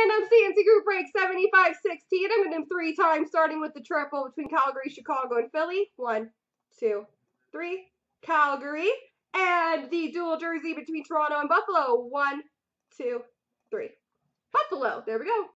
Random C&C Group Break 7516. I'm going to do 3 times, starting with the triple between Calgary, Chicago, and Philly. 1, 2, 3. Calgary. And the dual jersey between Toronto and Buffalo. 1, 2, 3. Buffalo. There we go.